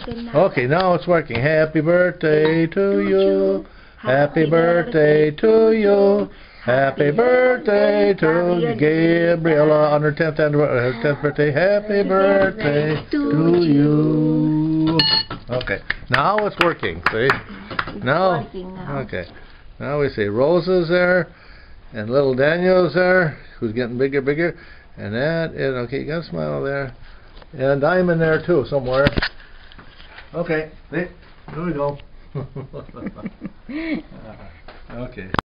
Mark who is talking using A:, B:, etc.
A: Okay, now it's working. Happy birthday to you. Happy birthday to you. Happy birthday to Gabriela on her 10th birthday. Happy birthday to you. Okay, now it's working. See? Now, okay. Now we see Rosa's there, and little Daniel's there, who's getting bigger, bigger. And that is, okay, you got a smile there. And I'm in there too, somewhere. Okay, there we go. Okay.